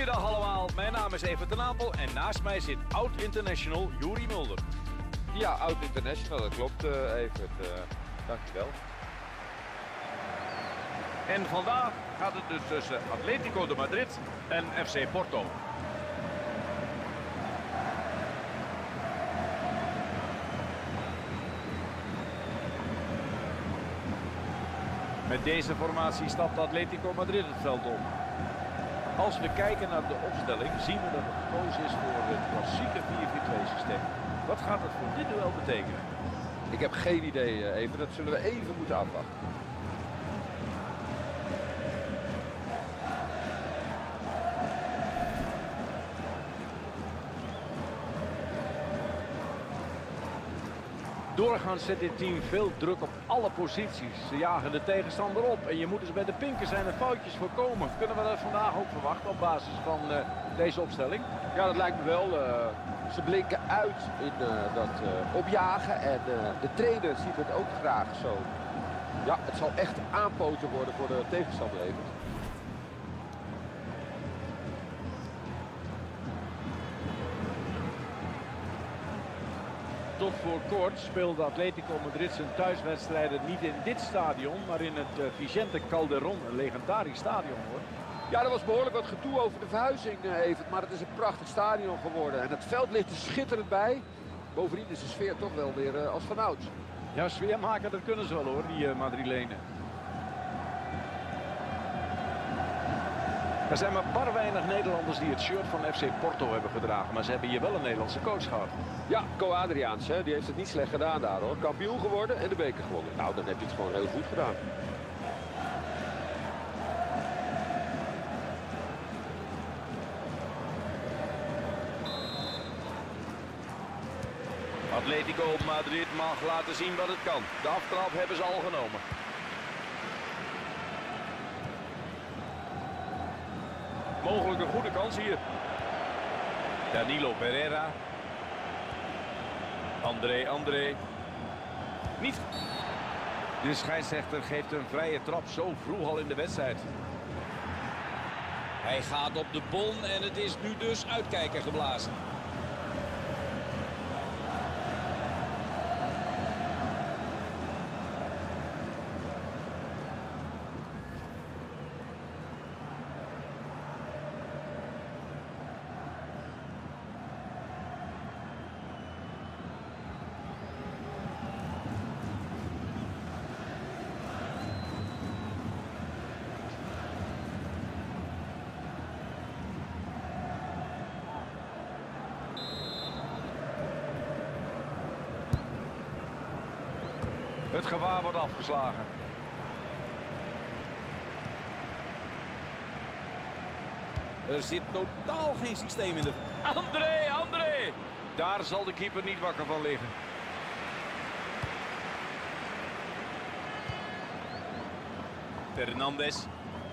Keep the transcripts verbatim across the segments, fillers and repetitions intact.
Goeiedag allemaal, mijn naam is Evert ten Apel en naast mij zit oud-international Juri Mulder. Ja, oud-international, dat klopt uh, Evert. Uh, dankjewel. En vandaag gaat het dus tussen Atletico de Madrid en F C Porto. Met deze formatie stapt Atletico Madrid het veld op. Als we kijken naar de opstelling zien we dat het gekozen is voor het klassieke vier vier twee systeem. Wat gaat het voor dit duel betekenen? Ik heb geen idee even, dat zullen we even moeten afwachten. Doorgaans zet dit team veel druk op alle posities. Ze jagen de tegenstander op en je moet dus bij de pinken zijn en foutjes voorkomen. Kunnen we dat vandaag ook verwachten op basis van uh, deze opstelling? Ja, dat lijkt me wel. Uh, ze blinken uit in uh, dat uh, opjagen en uh, de trainer ziet het ook graag zo. Ja, het zal echt aanpoten worden voor de tegenstander even. Tot voor kort speelde Atletico Madrid zijn thuiswedstrijden niet in dit stadion, maar in het uh, Vicente Calderón, een legendarisch stadion hoor. Ja, er was behoorlijk wat gedoe over de verhuizing uh, even, maar het is een prachtig stadion geworden. En het veld ligt er schitterend bij. Bovendien is de sfeer toch wel weer uh, als vanouds. Ja, sfeer maken, dat kunnen ze wel hoor, die uh, Madrilenen. Er zijn maar bar weinig Nederlanders die het shirt van F C Porto hebben gedragen. Maar ze hebben hier wel een Nederlandse coach gehad. Ja, Co Adriaans, hè, die heeft het niet slecht gedaan daar hoor. Kampioen geworden en de beker gewonnen. Nou, dan heb je het gewoon heel goed gedaan. Atletico Madrid mag laten zien wat het kan. De aftrap hebben ze al genomen. Mogelijk een goede kans hier. Danilo Pereira. André, André. Niet. De scheidsrechter geeft een vrije trap zo vroeg al in de wedstrijd. Hij gaat op de bon en het is nu dus uitkijker geblazen. Het gevaar wordt afgeslagen. Er zit totaal geen systeem in de... André, André! Daar zal de keeper niet wakker van liggen. Fernandes.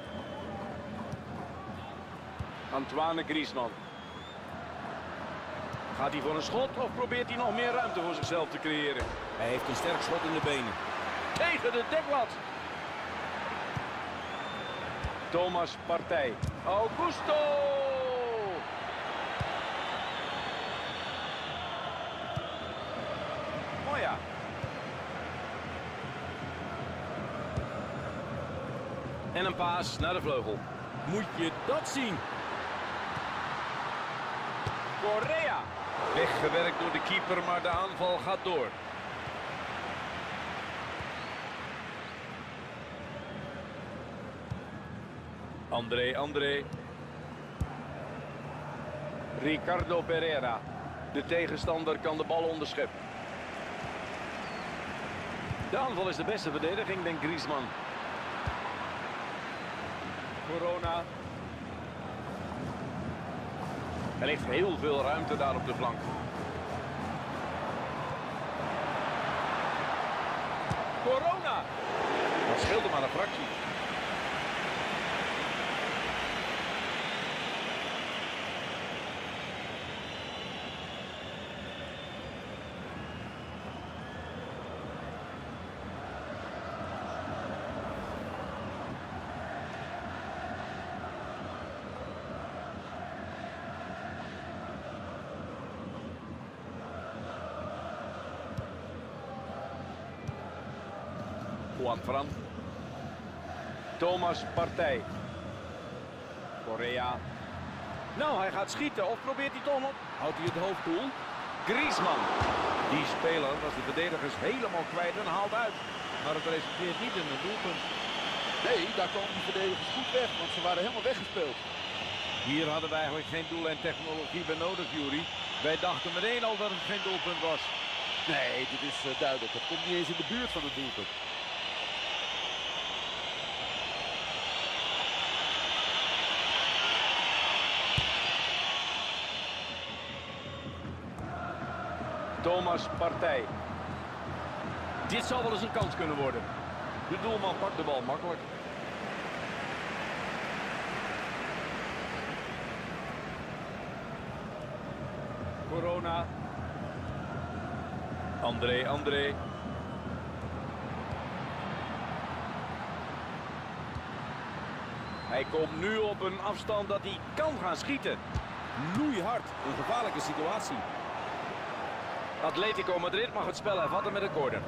Antoine Griezmann. Gaat hij voor een schot of probeert hij nog meer ruimte voor zichzelf te creëren? Hij heeft een sterk schot in de benen. Tegen de deklat. Thomas Partey. Augusto! Moya. En een paas naar de vleugel. Moet je dat zien? Correa. Weggewerkt door de keeper, maar de aanval gaat door. André, André. Ricardo Pereira. De tegenstander kan de bal onderscheppen. De aanval is de beste verdediging, denkt Griezmann. Corona. Er ligt heel veel ruimte daar op de flank. Corona. Dat scheelde maar een fractie. Juan Fran. Thomas Partey. Correa. Nou, hij gaat schieten of probeert hij toch nog? Houdt hij het hoofd koel? Griezmann. Die speler was de verdedigers helemaal kwijt en haalt uit. Maar het resulteert niet in een doelpunt. Nee, daar komen die verdedigers goed weg, want ze waren helemaal weggespeeld. Hier hadden we eigenlijk geen doel en technologie bij nodig, Jury. Wij dachten meteen al dat het geen doelpunt was. Nee, dit is uh, duidelijk. Het komt niet eens in de buurt van een doelpunt. Thomas Partey. Dit zou wel eens een kans kunnen worden. De doelman pakt de bal makkelijk. Corona. André, André. Hij komt nu op een afstand dat hij kan gaan schieten. Loeihard, een gevaarlijke situatie. Atletico Madrid mag het spel hervatten met een corner.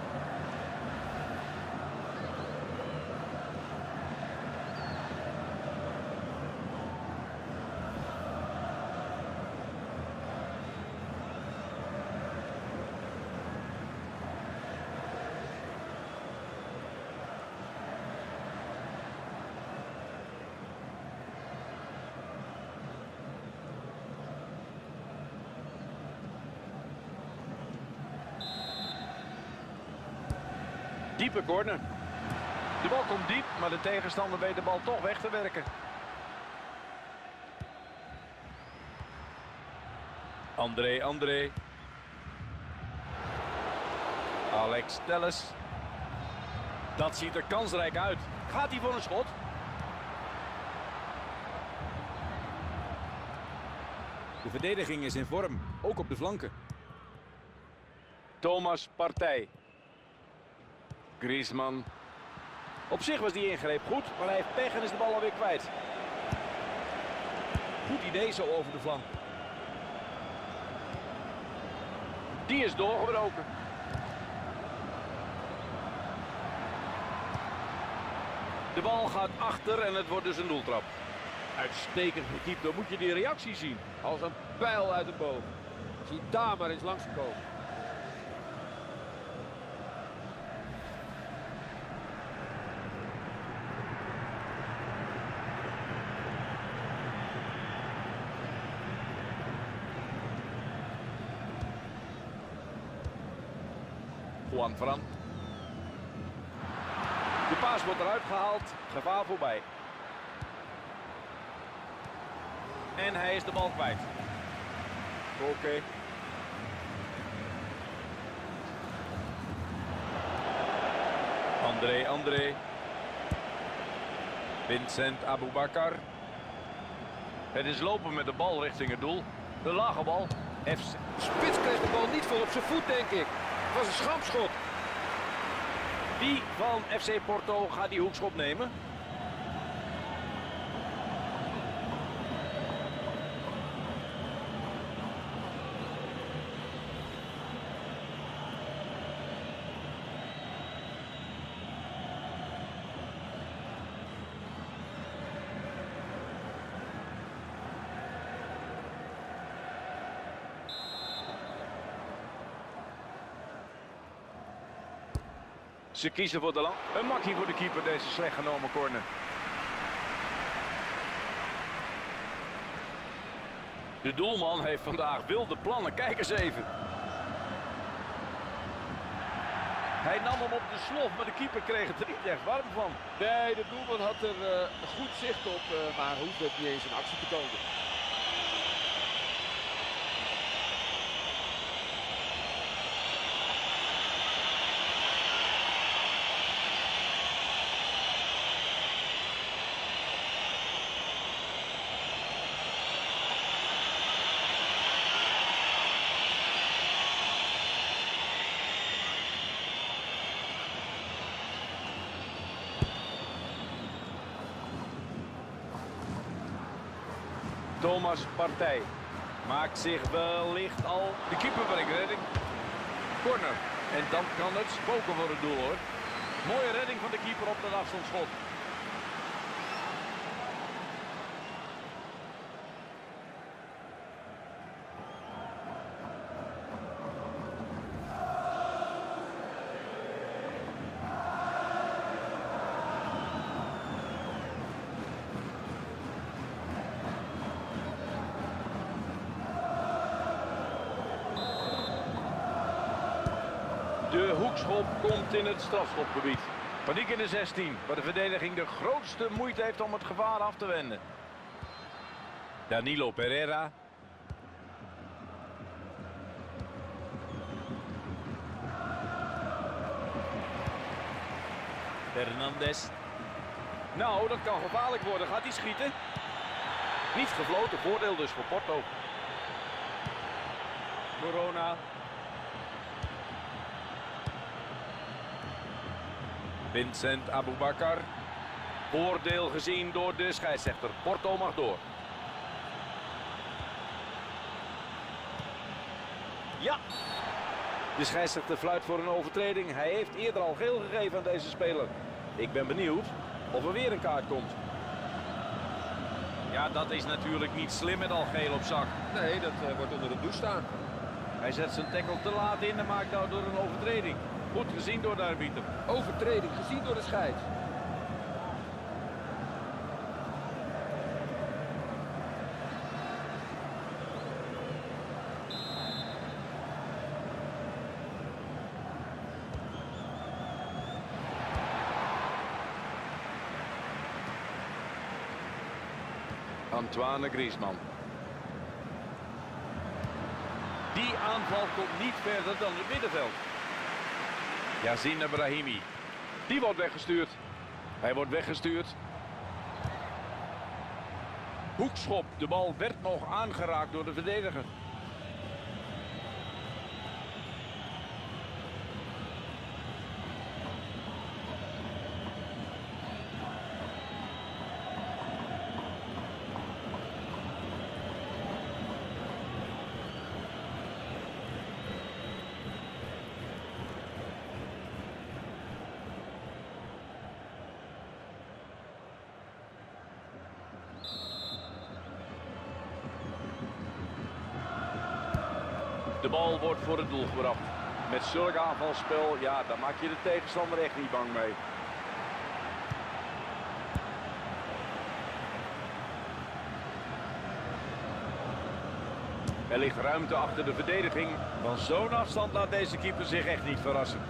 Diepe corner. De bal komt diep, maar de tegenstander weet de bal toch weg te werken. André, André. Alex Telles. Dat ziet er kansrijk uit. Gaat hij voor een schot? De verdediging is in vorm, ook op de flanken. Thomas Partey. Griezmann. Op zich was die ingreep goed, maar hij heeft pech en is de bal alweer kwijt. Goed idee zo over de flank. Die is doorgebroken. De bal gaat achter en het wordt dus een doeltrap. Uitstekend gekiept, dan moet je die reactie zien. Als een pijl uit de boom. Zie daar maar eens langskomen. Juan Fran. De paas wordt eruit gehaald. Gevaar voorbij. En hij is de bal kwijt. Oké. Okay. André, André. Vincent Aboubakar. Het is lopen met de bal richting het doel. De lage bal. F C. Spits kreeg de bal niet vol op zijn voet, denk ik. Het was een schampschot. Wie van F C Porto gaat die hoekschop nemen? Ze kiezen voor de land. Een makkie voor de keeper, deze slecht genomen corner. De doelman heeft vandaag wilde plannen. Kijk eens even. Hij nam hem op de slof, maar de keeper kreeg het er niet echt warm van. Nee, de doelman had er uh, goed zicht op, uh, maar hoefde het niet eens in actie te komen. Thomas Partey maakt zich wellicht al de keeper brengt redding. Corner. En dan kan het spoken voor het doel, hoor. Mooie redding van de keeper op dat afstandsschot. De hoekschop komt in het strafschopgebied. Paniek in de zestien, waar de verdediging de grootste moeite heeft om het gevaar af te wenden. Danilo Pereira. Fernandes. Nou, dat kan gevaarlijk worden. Gaat hij schieten? Niet gefloten, voordeel dus voor Porto. Corona. Vincent Aboubakar. Voordeel gezien door de scheidsrechter. Porto mag door. Ja. De scheidsrechter fluit voor een overtreding. Hij heeft eerder al geel gegeven aan deze speler. Ik ben benieuwd of er weer een kaart komt. Ja, dat is natuurlijk niet slim met al geel op zak. Nee, dat uh, wordt onder de douche staan. Hij zet zijn tackle te laat in en maakt daardoor een overtreding. Goed gezien door de arbiter. Overtreding gezien door de scheids. Antoine Griezmann. Die aanval komt niet verder dan het middenveld. Yassine Brahimi. Die wordt weggestuurd. Hij wordt weggestuurd. Hoekschop. De bal werd nog aangeraakt door de verdediger. De bal wordt voor het doel gebracht. Met zulk aanvalspel, ja, daar maak je de tegenstander echt niet bang mee. Er ligt ruimte achter de verdediging. Van zo'n afstand laat deze keeper zich echt niet verrassen.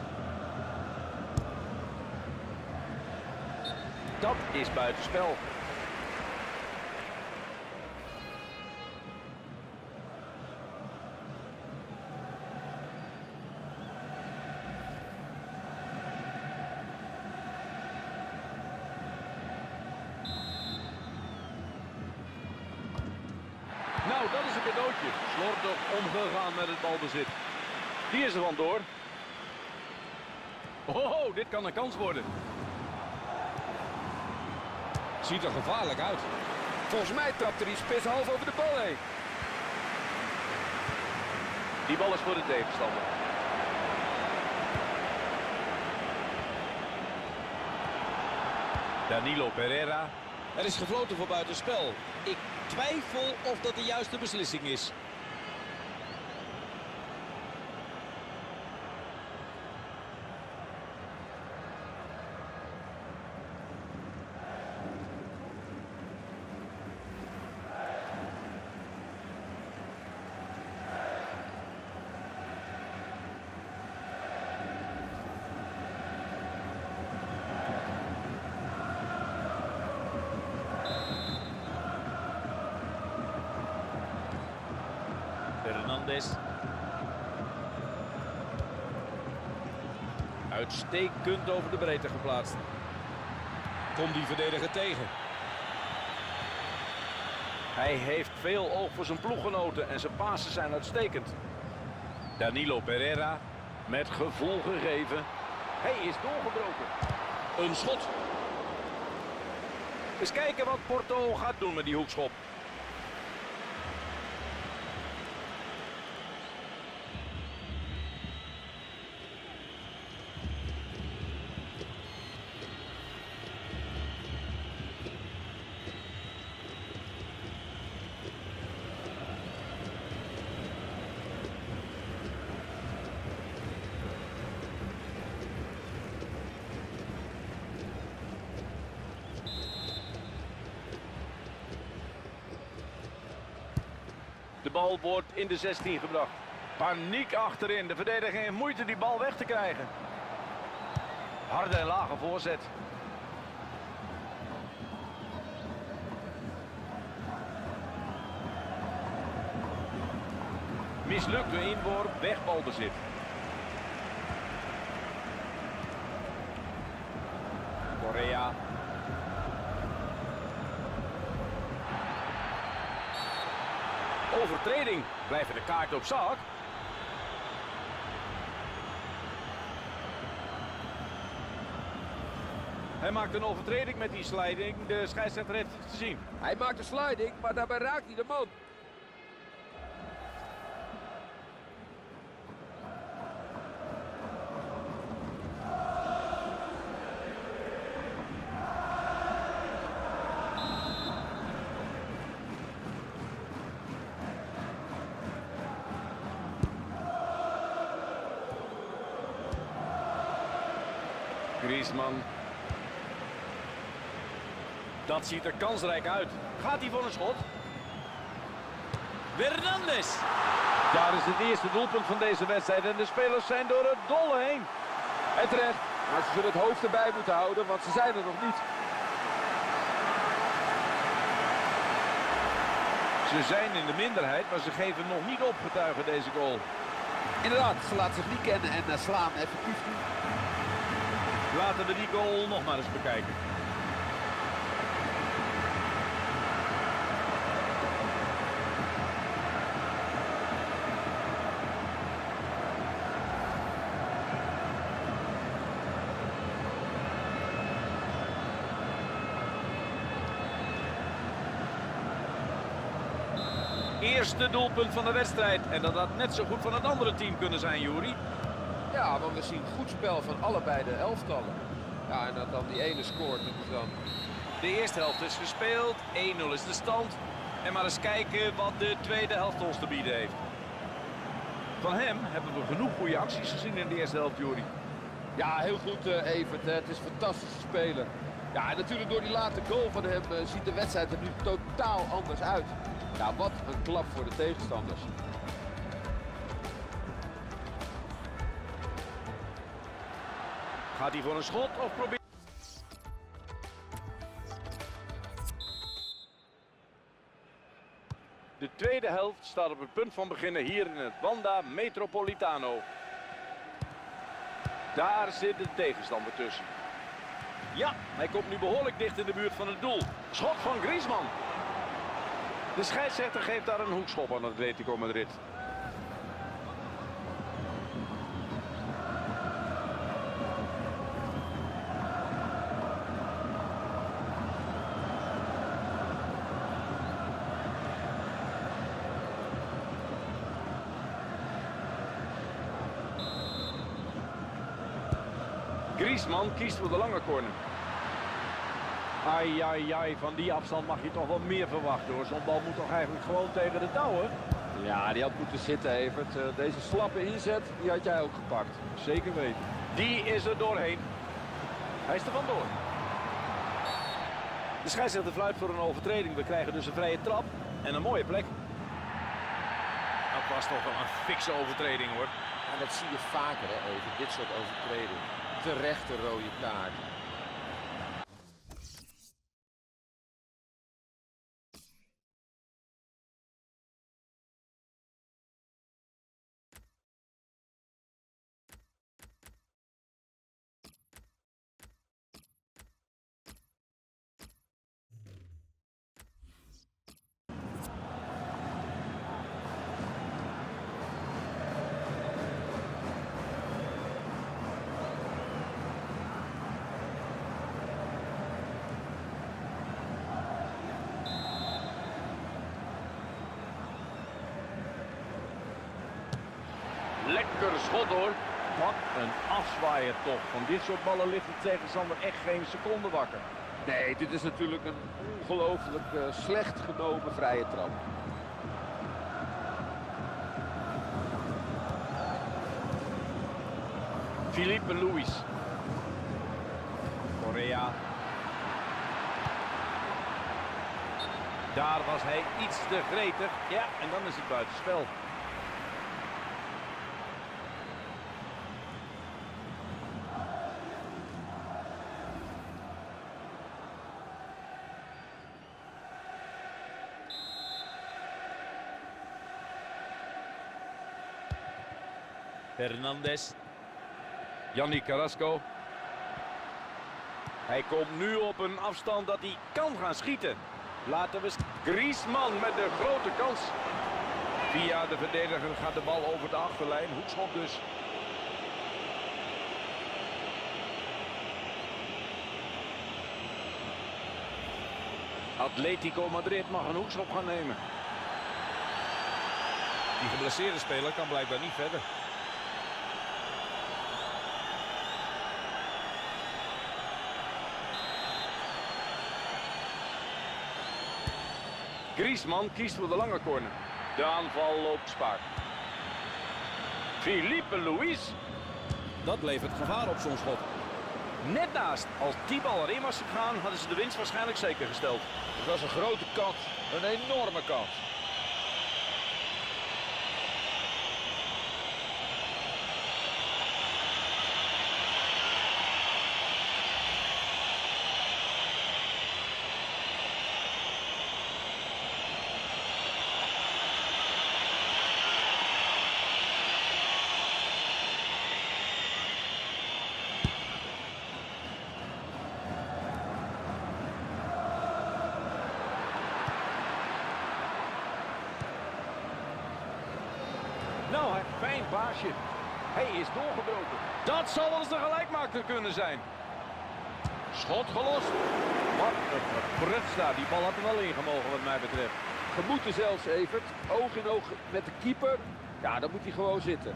Dat is buitenspel. Nou, dat is een cadeautje. Slordig omgegaan met het balbezit. Die is er vandoor. Oh, dit kan een kans worden. Ziet er gevaarlijk uit. Volgens mij trapt er die spits half over de bal heen. Die bal is voor de tegenstander. Danilo Pereira. Er is gefloten voor buitenspel. Ik twijfel of dat de juiste beslissing is. Fernandes. Uitstekend over de breedte geplaatst. Komt die verdediger tegen. Hij heeft veel oog voor zijn ploeggenoten en zijn pasen zijn uitstekend. Danilo Pereira met gevoel gegeven. Hij is doorgebroken. Een schot. Eens kijken wat Porto gaat doen met die hoekschop. De bal wordt in de zestien gebracht. Paniek achterin. De verdediging heeft moeite die bal weg te krijgen. Harde en lage voorzet. Mislukte inworp, weg balbezit. Correa. Overtreding. Blijven de kaart op zak. Hij maakt een overtreding met die sliding. De scheidsrechter heeft het gezien. Hij maakt een sliding, maar daarbij raakt hij de man. Griezmann. Dat ziet er kansrijk uit. Gaat hij voor een schot? Hernandez. Daar is het eerste doelpunt van deze wedstrijd en de spelers zijn door het dolle heen. En terecht. Maar ze zullen het hoofd erbij moeten houden, want ze zijn er nog niet. Ze zijn in de minderheid, maar ze geven nog niet op, getuigen deze goal. Inderdaad, ze laten zich niet kennen en uh, slaan effectief niet. Laten we die goal nog maar eens bekijken. Eerste doelpunt van de wedstrijd. En dat had net zo goed van het andere team kunnen zijn, Juri. Ja, want we zien goed spel van allebei de elftallen. Ja, en dat dan die ene scoort, dat is dan... De eerste helft is gespeeld. één nul is de stand. En maar eens kijken wat de tweede helft ons te bieden heeft. Van hem hebben we genoeg goede acties gezien in de eerste helft, Juri. Ja, heel goed, uh, Evert. Hè. Het is een fantastische speler. Ja, en natuurlijk door die late goal van hem uh, ziet de wedstrijd er nu totaal anders uit. Ja, wat een klap voor de tegenstanders. Gaat hij voor een schot of probeert... De tweede helft staat op het punt van beginnen hier in het Wanda Metropolitano. Daar zit de tegenstander tussen. Ja, hij komt nu behoorlijk dicht in de buurt van het doel. Schot van Griezmann. De scheidsrechter geeft daar een hoekschop aan Atletico Madrid. Griezmann kiest voor de lange corner. Ai, ai, ai, van die afstand mag je toch wel meer verwachten, hoor. Zo'n bal moet toch eigenlijk gewoon tegen de touwen? Ja, die had moeten zitten, Evert. Uh, deze slappe inzet, die had jij ook gepakt. Zeker weten. Die is er doorheen. Hij is er vandoor. De scheidsrechter fluit voor een overtreding. We krijgen dus een vrije trap en een mooie plek. Dat was toch wel een fikse overtreding, hoor. En dat zie je vaker, hè, Evert. Dit soort overtredingen. Terechte rode kaart. Lekker schot, hoor. Wat een afzwaaier toch. Van dit soort ballen ligt de tegenstander echt geen seconde wakker. Nee, dit is natuurlijk een ongelooflijk uh, slecht genomen vrije trap. Filipe Luis. Correa. Daar was hij iets te gretig. Ja, en dan is het buitenspel. Fernandes. Gianni Carrasco. Hij komt nu op een afstand dat hij kan gaan schieten. Laten we... Griezmann met de grote kans. Via de verdediger gaat de bal over de achterlijn. Hoekschop dus. Atletico Madrid mag een hoekschop gaan nemen. Die geblesseerde speler kan blijkbaar niet verder. Griezmann kiest voor de lange corner. De aanval loopt spaak. Filipe Luis. Dat levert gevaar op zo'n schot. Net naast. Als die bal erin was gegaan, hadden ze de winst waarschijnlijk zeker gesteld. Het was een grote kans. Een enorme kans. Nou, hij fijn baasje. Hij is doorgebroken. Dat zal wel eens de gelijkmaker kunnen zijn. Schot gelost. Wat een verprutst daar. Die bal had er wel ingemogen wat mij betreft. Gemoeten zelfs, Evert. Oog in oog met de keeper. Ja, dan moet hij gewoon zitten.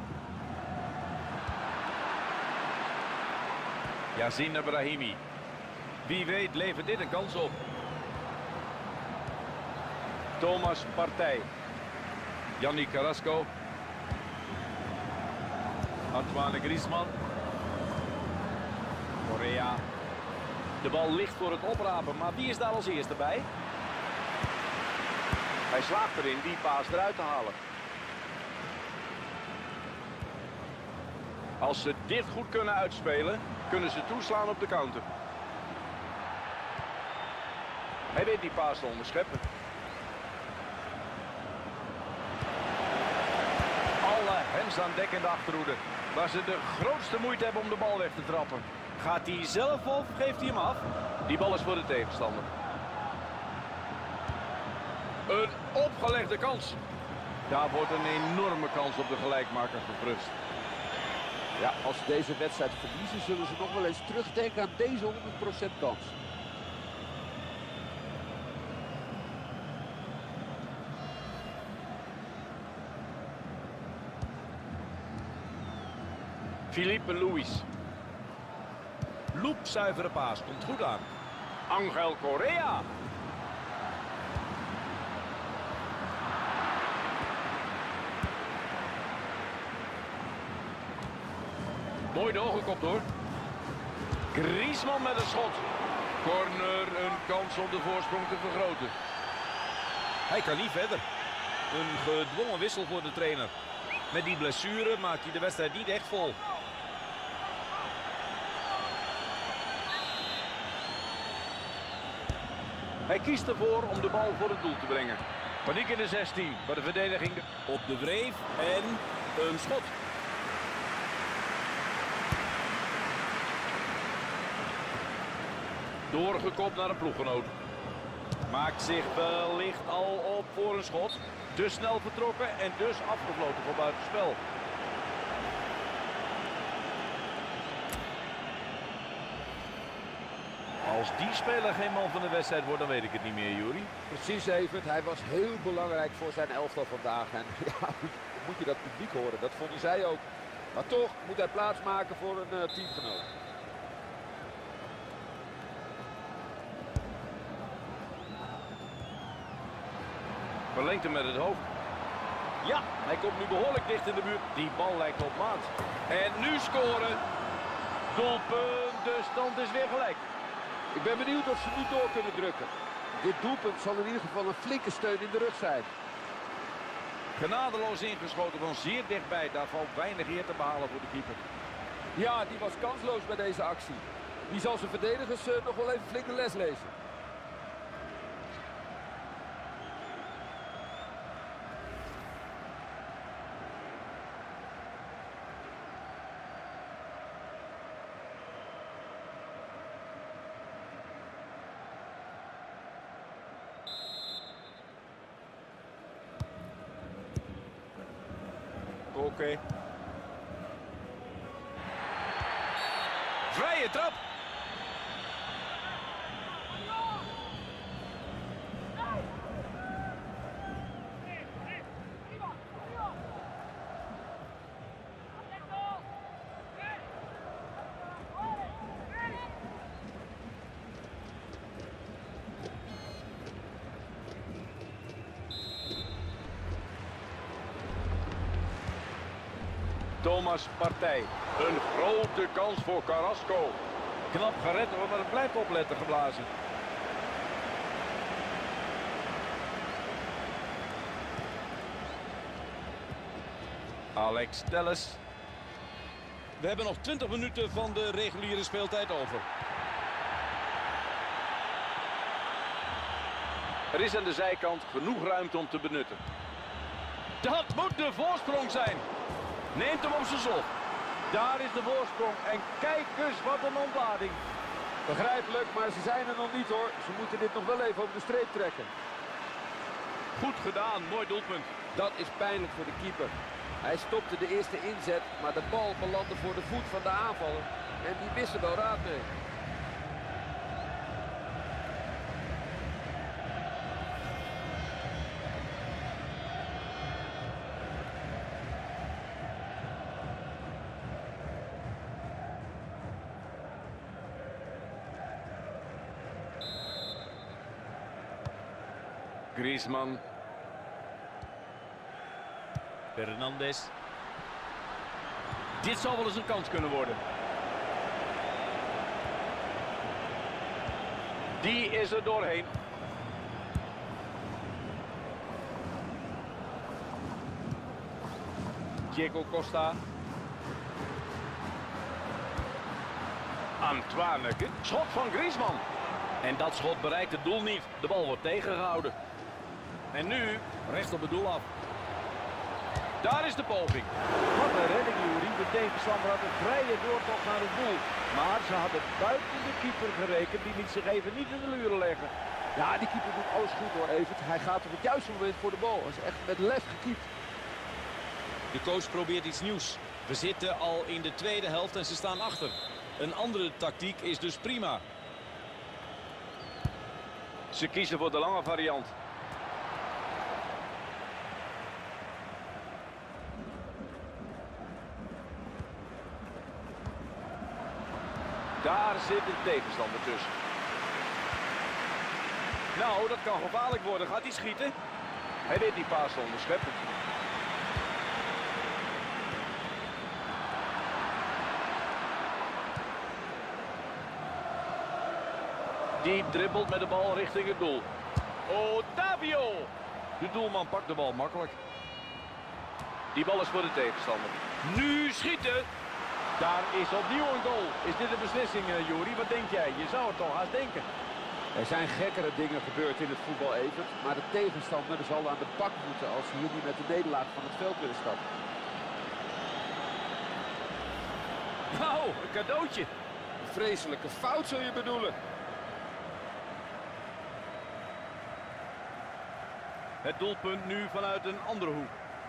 Yassine Brahimi. Wie weet levert dit een kans op. Thomas Partey. Gianni Carrasco. Antoine Griezmann. Correa. De bal ligt voor het oprapen, maar wie is daar als eerste bij? Hij slaagt erin die paas eruit te halen. Als ze dit goed kunnen uitspelen, kunnen ze toeslaan op de counter. Hij weet die paas te onderscheppen. Alle hens aan dek in de achterhoede. Waar ze de grootste moeite hebben om de bal weg te trappen. Gaat hij zelf of geeft hij hem af? Die bal is voor de tegenstander. Een opgelegde kans. Daar wordt een enorme kans op de gelijkmaker verprutst. Ja, als ze deze wedstrijd verliezen, zullen ze nog wel eens terugdenken aan deze honderd procent kans. Filipe Luis. Loopzuivere paas, komt goed aan. Angel Correa. Mooi doorgekopt hoor. Griezmann met een schot. Corner, een kans om de voorsprong te vergroten. Hij kan niet verder. Een gedwongen wissel voor de trainer. Met die blessure maakt hij de wedstrijd niet echt vol. Hij kiest ervoor om de bal voor het doel te brengen. Paniek in de zestien, bij de verdediging Op de wreef en een schot. doorgekopt naar een ploeggenoot. Maakt zich wellicht al op voor een schot. Te snel vertrokken en dus afgefloten voor buitenspel. Als die speler geen man van de wedstrijd wordt, dan weet ik het niet meer, Juri. Precies, Evert. Hij was heel belangrijk voor zijn elftal vandaag. En ja, moet je dat publiek horen. Dat vonden zij ook. Maar toch moet hij plaatsmaken voor een uh, teamgenoot. Verlengt hem met het hoofd. Ja, hij komt nu behoorlijk dicht in de buurt. Die bal lijkt op maat. En nu scoren. Doelpunt, de stand is weer gelijk. Ik ben benieuwd of ze nu door kunnen drukken. Dit doelpunt zal in ieder geval een flinke steun in de rug zijn. Genadeloos ingeschoten van zeer dichtbij. Daar valt weinig eer te behalen voor de keeper. Ja, die was kansloos bij deze actie. Die zal zijn verdedigers uh, nog wel even flink de les lezen. Oké. Okay. Vrije trap. Thomas Partey. Een grote kans voor Carrasco. Knap gered hoor, maar het blijft opletten geblazen. Alex Telles. We hebben nog twintig minuten van de reguliere speeltijd over. Er is aan de zijkant genoeg ruimte om te benutten. Dat moet de voorsprong zijn. Neemt hem op zijn slot. Daar is de voorsprong. En kijk eens wat een ontlading. Begrijpelijk, maar ze zijn er nog niet hoor. Ze moeten dit nog wel even over de streep trekken. Goed gedaan, mooi doelpunt. Dat is pijnlijk voor de keeper. Hij stopte de eerste inzet, maar de bal belandde voor de voet van de aanvaller. En die wisten wel raad mee. Griezmann. Fernandes. Dit zal wel eens een kans kunnen worden. Die is er doorheen. Diego Costa. Antoine. Schot van Griezmann. En dat schot bereikt het doel niet. De bal wordt tegengehouden. En nu recht op het doel af. Daar is de poging. Wat een redding, Jury. De tegenstander had een vrije doortocht naar het doel. Maar ze hadden buiten de keeper gerekend. Die liet zich even niet in de luren leggen. Ja, die keeper doet alles goed hoor, Evert. Hij gaat op het juiste moment voor de bal. Hij is echt met lef gekiept. De coach probeert iets nieuws. We zitten al in de tweede helft en ze staan achter. Een andere tactiek is dus prima. Ze kiezen voor de lange variant. Daar zit de tegenstander tussen. Nou, dat kan gevaarlijk worden. Gaat hij schieten? Hij weet die paas te onderscheppen. Die dribbelt met de bal richting het doel. Otavio! De doelman pakt de bal makkelijk. Die bal is voor de tegenstander. Nu schieten! Daar is opnieuw een goal. Is dit een beslissing, uh, Jury? Wat denk jij? Je zou het toch haast denken. Er zijn gekkere dingen gebeurd in het voetbal, Evert. Maar de tegenstander zal aan de bak moeten als ze hier niet met de nederlaag van het veld willen stappen. Wauw, een cadeautje. Een vreselijke fout zul je bedoelen. Het doelpunt nu vanuit een andere hoek.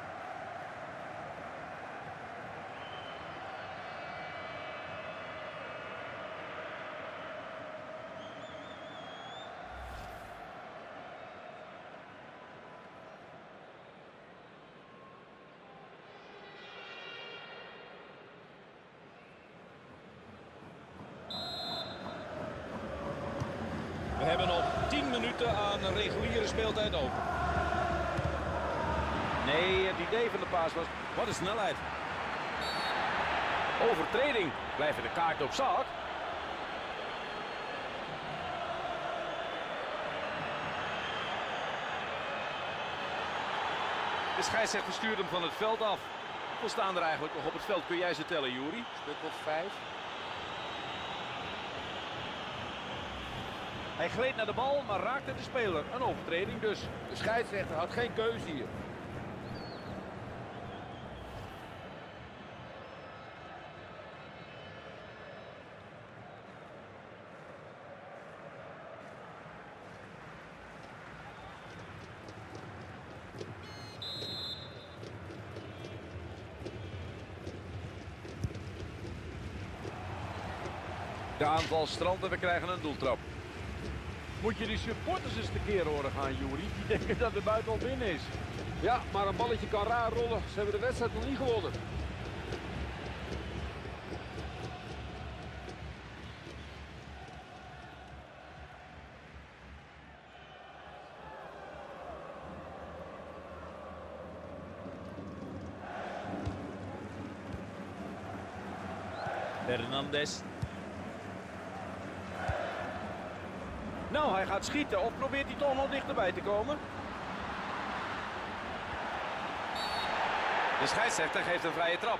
We hebben nog tien minuten aan de reguliere speeltijd over. Nee, het idee van de paas was... Wat een snelheid. Overtreding. Blijven de kaart op zak. De scheidsrechter stuurt hem van het veld af. We staan er eigenlijk nog op het veld. Kun jij ze tellen, Juri? Stuk of vijf. Hij gleed naar de bal, maar raakte de speler. Een overtreding dus. De scheidsrechter had geen keuze hier. De aanval strandt en we krijgen een doeltrap. Moet je die supporters eens tekeer horen gaan, Juri? Die denken dat de buiten al binnen is. Ja, maar een balletje kan raar rollen. Ze hebben de wedstrijd nog niet gewonnen. Hernandez. Nou, hij gaat schieten of probeert hij toch nog dichterbij te komen? De scheidsrechter geeft een vrije trap.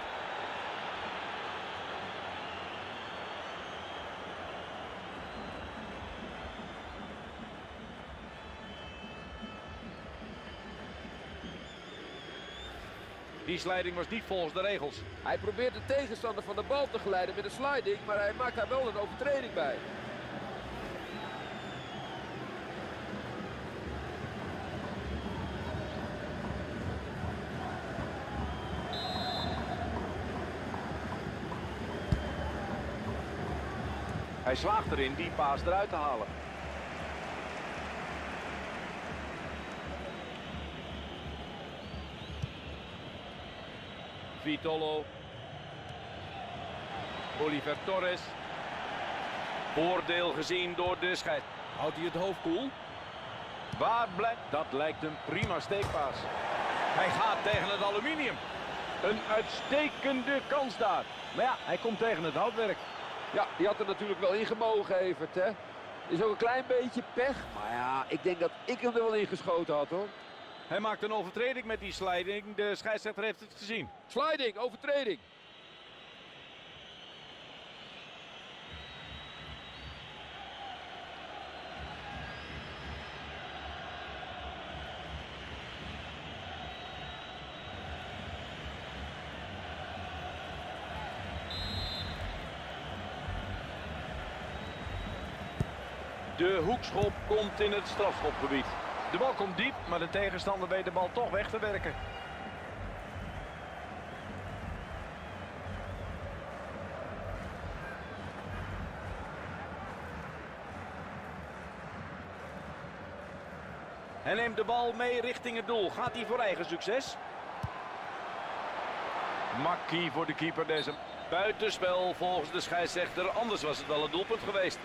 Die sliding was niet volgens de regels. Hij probeert de tegenstander van de bal te geleiden met een sliding, maar hij maakt daar wel een overtreding bij. Hij slaagt erin die paas eruit te halen. Vitolo. Oliver Torres. Voordeel gezien door de scheid. Houdt hij het hoofd koel? Waar blijft? Dat lijkt een prima steekpaas. Hij gaat tegen het aluminium. Een uitstekende kans daar. Maar ja, hij komt tegen het houtwerk. Ja, die had er natuurlijk wel in gemogen, Evert, hè. Is ook een klein beetje pech. Maar ja, ik denk dat ik hem er wel in geschoten had, hoor. Hij maakt een overtreding met die sliding. De scheidsrechter heeft het gezien. Sliding, overtreding. De hoekschop komt in het strafschopgebied. De bal komt diep, maar de tegenstander weet de bal toch weg te werken. Hij neemt de bal mee richting het doel. Gaat hij voor eigen succes? Makkie voor de keeper deze. Buitenspel volgens de scheidsrechter. Anders was het wel een doelpunt geweest.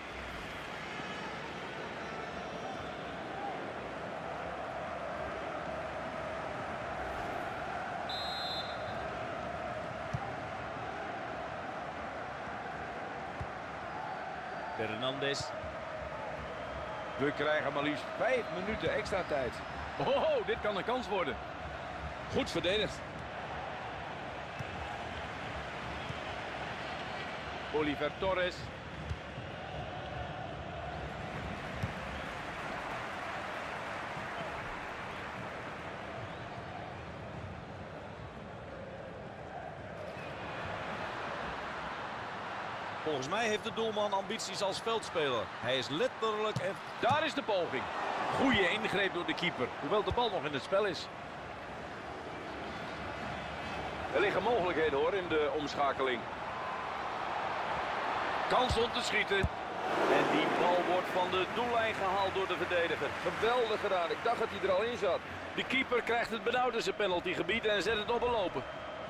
Hernandez. We krijgen maar liefst vijf minuten extra tijd. Oh, dit kan een kans worden. Goed verdedigd. Oliver Torres. Volgens mij heeft de doelman ambities als veldspeler. Hij is letterlijk en... Daar is de poging. Goeie ingreep door de keeper, hoewel de bal nog in het spel is. Er liggen mogelijkheden hoor in de omschakeling. Kans om te schieten. En die bal wordt van de doellijn gehaald door de verdediger. Geweldig gedaan. Ik dacht dat hij er al in zat. De keeper krijgt het benauwd in zijn penaltygebied en zet het op een lopen.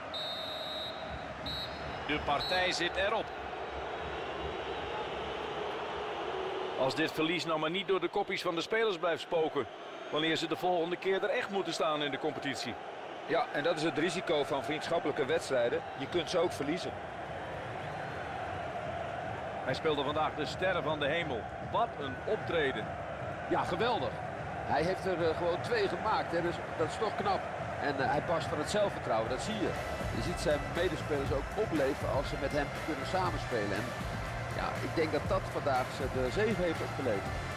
De partij zit erop. Als dit verlies nou maar niet door de koppies van de spelers blijft spoken. Wanneer ze de volgende keer er echt moeten staan in de competitie. Ja, en dat is het risico van vriendschappelijke wedstrijden. Je kunt ze ook verliezen. Hij speelde vandaag de sterren van de hemel. Wat een optreden. Ja, geweldig. Hij heeft er uh, gewoon twee gemaakt, hè, dus dat is toch knap. En uh, hij barst van het zelfvertrouwen, dat zie je. Je ziet zijn medespelers ook opleven als ze met hem kunnen samenspelen. En ja, ik denk dat dat vandaag ze de zege heeft opgeleverd.